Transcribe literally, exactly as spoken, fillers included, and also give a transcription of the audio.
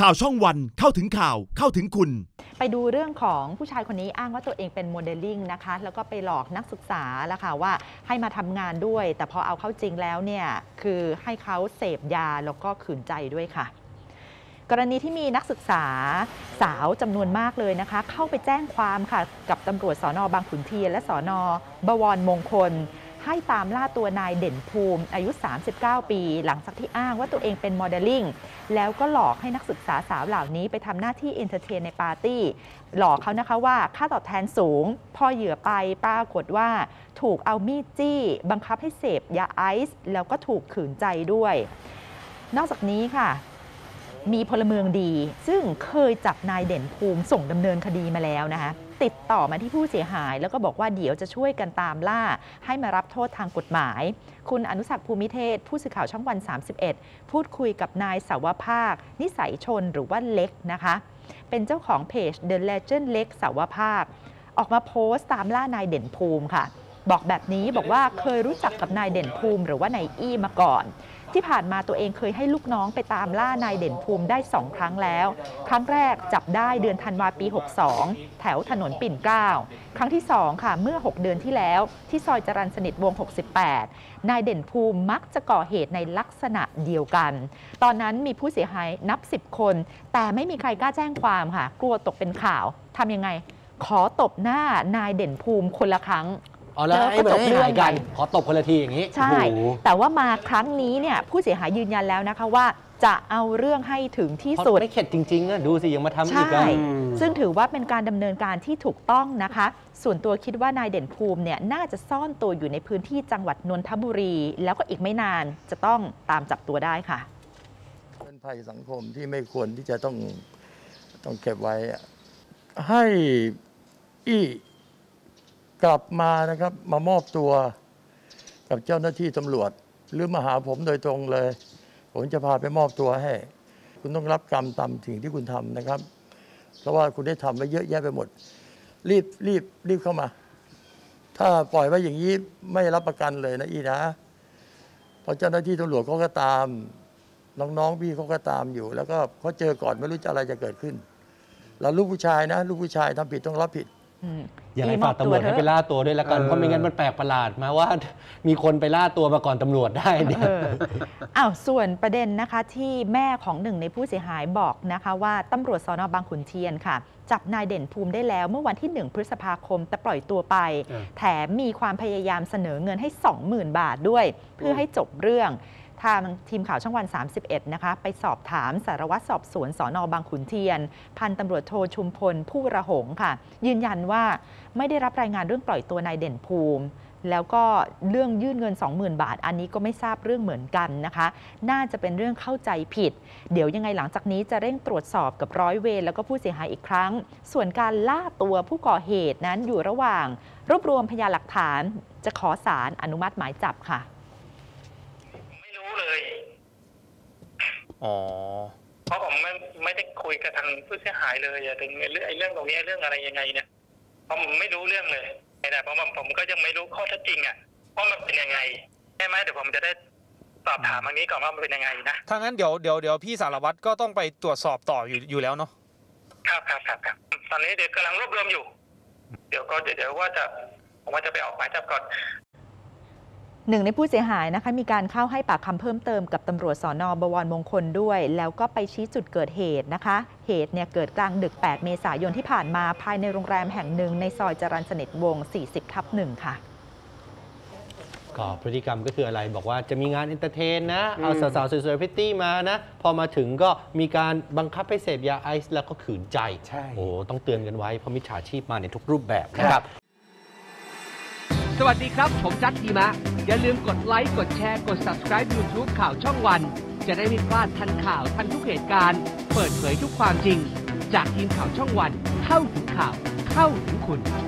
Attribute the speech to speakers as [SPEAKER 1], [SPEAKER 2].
[SPEAKER 1] ข่าวช่องวันเข้าถึงข่าวเข้าถึงคุณ
[SPEAKER 2] ไปดูเรื่องของผู้ชายคนนี้อ้างว่าตัวเองเป็นโมเดลลิ่งนะคะแล้วก็ไปหลอกนักศึกษาแล้วค่ะว่าให้มาทำงานด้วยแต่พอเอาเข้าจริงแล้วเนี่ยคือให้เขาเสพยาแล้วก็ขืนใจด้วยค่ะกรณีที่มีนักศึกษาสาวจำนวนมากเลยนะคะเข้าไปแจ้งความค่ะกับตำรวจสน.บางขุนเทียนและสน.บวรมงคลให้ตามล่าตัวนายเด่นภูมิอายุสามสิบเก้าปีหลังจากที่อ้างว่าตัวเองเป็นโมเดลลิ่งแล้วก็หลอกให้นักศึกษาสาวเหล่านี้ไปทำหน้าที่เอนเตอร์เทนในปาร์ตี้หลอกเขานะคะว่าค่าตอบแทนสูงพอเหยื่อไปปรากฏว่าถูกเอามีดจี้บังคับให้เสพยาไอซ์แล้วก็ถูกขืนใจด้วยนอกจากนี้ค่ะมีพลเมืองดีซึ่งเคยจับนายเด่นภูมิส่งดำเนินคดีมาแล้วนะคะติดต่อมาที่ผู้เสียหายแล้วก็บอกว่าเดี๋ยวจะช่วยกันตามล่าให้มารับโทษทางกฎหมายคุณอนุศักดิ์ภูมิเทศผู้สื่อข่าวช่องวันสามสิบเอ็ดพูดคุยกับนายสาวภาคนิสัยชนหรือว่าเล็กนะคะเป็นเจ้าของเพจ The Legend เล็กสาวภาคออกมาโพสต์ตามล่านายเด่นภูมิค่ะบอกแบบนี้บอกว่าเคยรู้จักกับนายเด่นภูมิหรือว่านายอี้มาก่อนที่ผ่านมาตัวเองเคยให้ลูกน้องไปตามล่านายเด่นภูมิได้สองครั้งแล้วครั้งแรกจับได้เดือนธันวาปีหกสองแถวถนนปิ่นเกล้าครั้งที่สองค่ะเมื่อหกเดือนที่แล้วที่ซอยจรัญสนิทวงศ์หกสิบแปดนายเด่นภูมิมักจะก่อเหตุในลักษณะเดียวกันตอนนั้นมีผู้เสียหายนับสิบคนแต่ไม่มีใครกล้าแจ้งความค่ะกลัวตกเป็นข่าวทำยังไงขอตบหน้านายเด่นภูมิคนละครั้ง
[SPEAKER 3] อ๋อแล้วไอ้เหมือนให้หายกันขอตบคนละทีอย่างนี้
[SPEAKER 2] ใช่แต่ว่ามาครั้งนี้เนี่ยผู้เสียหายยืนยันแล้วนะคะว่าจะเอาเรื่องให้ถึงที่สุด
[SPEAKER 3] ไม่เข็ดจริงๆนะดูสิยังมาทำอีก
[SPEAKER 2] ใช่ซึ่งถือว่าเป็นการดำเนินการที่ถูกต้องนะคะส่วนตัวคิดว่านายเด่นภูมิเนี่ยน่าจะซ่อนตัวอยู่ในพื้นที่จังหวัดนนทบุรีแล้วก็อีกไม่นานจะต้องตามจับตัวได้ค่ะ
[SPEAKER 4] เป็นภัยสังคมที่ไม่ควรที่จะต้องต้องเก็บไว้ให้อี้กลับมานะครับมามอบตัวกับเจ้าหน้าที่ตำรวจหรือมาหาผมโดยตรงเลยผมจะพาไปมอบตัวให้คุณต้องรับกรรมตามสิ่งที่คุณทำนะครับเพราะว่าคุณได้ทำไว้เยอะแยะไปหมดรีบรีบรีบเข้ามาถ้าปล่อยไว้อย่างนี้ไม่รับประกันเลยนะอีนะเพราะเจ้าหน้าที่ตำรวจเขาก็ตามน้องๆพี่เขาก็ตามอยู่แล้วก็เขาเจอก่อนไม่รู้จะอะไรจะเกิดขึ้นแล้วลูกผู้ชายนะลูกผู้ชายทำผิดต้องรับผิด
[SPEAKER 3] อย่าให้ฝากตำรวจให้ไปล่าตัวด้วยละกันเพราะไม่งั้นมันแปลกประหลาดมาว่ามีคนไปล่าตัวมาก่อนตำรวจได้เนี่ย
[SPEAKER 2] อ้าวส่วนประเด็นนะคะที่แม่ของหนึ่งในผู้เสียหายบอกนะคะว่าตำรวจสน.บางขุนเทียนค่ะจับนายเด่นภูมิได้แล้วเมื่อวันที่หนึ่งพฤษภาคมแต่ปล่อยตัวไปแถมมีความพยายามเสนอเงินให้ สองหมื่น บาทด้วยเพื่อให้จบเรื่องทางทีมข่าวช่องวันสามสิบเอ็ดนะคะไปสอบถามสารวัตรสอบสวนสน.บางขุนเทียนพันตำรวจโทชุมพลผู้ระหงค่ะยืนยันว่าไม่ได้รับรายงานเรื่องปล่อยตัวนายเด่นภูมิแล้วก็เรื่องยื่นเงิน สองหมื่น บาทอันนี้ก็ไม่ทราบเรื่องเหมือนกันนะคะน่าจะเป็นเรื่องเข้าใจผิดเดี๋ยวยังไงหลังจากนี้จะเร่งตรวจสอบกับร้อยเวรแล้วก็ผู้เสียหายอีกครั้งส่วนการล่าตัวผู้ก่อเหตุนั้นอยู่ระหว่างรวบรวมพยานหลักฐานจะขอศาลอนุมัติหมายจับค่ะ
[SPEAKER 3] อ๋อ
[SPEAKER 5] เพราะผมไม่ไม่ได้คุยกับทางผู้เสียหายเลยถึงเรื่องไอ้เรื่องตรงนี้เรื่องอะไรยังไงเนี่ยเพราะผมไม่รู้เรื่องเลยแต่เพราะผมก็ยังไม่รู้ข้อเท็จจริงอ่ะว่ามันเป็นยังไงใช่ไหมเดี๋ยวผมจะได้สอบถามอันนี้ก่อนว่ามันเป็นยังไงนะ
[SPEAKER 6] ถ้างั้นเดี๋ยวเดี๋ยวเดี๋ยวพี่สารวัตรก็ต้องไปตรวจสอบต่ออยู่อยู่แล้วเนาะ
[SPEAKER 5] ครับครับครับครับตอนนี้เดี๋ยวกำลังรวบรวมอยู่เดี๋ยวก็เดี๋ยวว่าจะผมว่าจะไปออกหมายจับก่อน
[SPEAKER 2] หนึ่งในผู้เสียหายนะคะมีการเข้าให้ปากคำเพิ่มเติมกับตำรวจสน.บวรมงคลด้วยแล้วก็ไปชี้จุดเกิดเหตุนะคะเหตุเนี่ยเกิดกลางดึกแปดเมษายนที่ผ่านมาภายในโรงแรมแห่งหนึ่งในซอยจรัญสนิทวงศ์สี่สิบทับหนึ่งค่ะ
[SPEAKER 3] ก็พฤติกรรมก็คืออะไรบอกว่าจะมีงานเอนเตอร์เทนนะเอาสาวๆสวยๆพิตตี้มานะพอมาถึงก็มีการบังคับให้เสพยาไอซ์แล้วก็ขืนใจใช่โอ้ต้องเตือนกันไว้เพราะมิจฉาชีพมาในทุกรูปแบบนะครับ
[SPEAKER 7] สวัสดีครับผมจัดทีมะอย่าลืมกดไลค์กดแชร์กด ซับสไครบ์ ยูทูบ ข่าวช่องวันจะได้ไม่พลาดทันข่าวทันทุกเหตุการณ์เปิดเผยทุกความจริงจากทีมข่าวช่องวันเข้าถึงข่าวเข้าถึงคุณ